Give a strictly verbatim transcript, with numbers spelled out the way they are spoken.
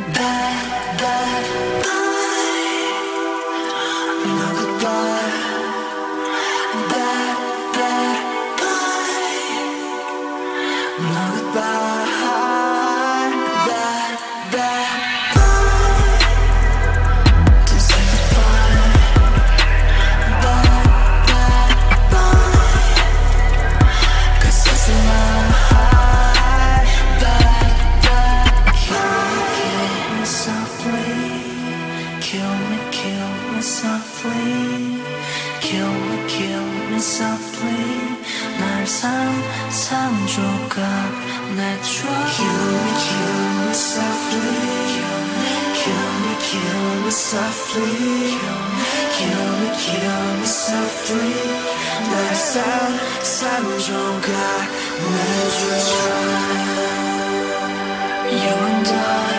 bad, bad bye. No goodbye. Bad, bad bye. No goodbye. Bad, bad bye. Don't say goodbye. Bad, bad bye. 'Cause it's a lie. Bad, bad bye. Kill me softly. Kill me, kill me softly. Kill me, kill me softly. 날 상상조각 내줘. Kill me, kill me softly. Kill me, kill me softly. Kill me, kill me softly. 날 상상조각 내줘. You and I.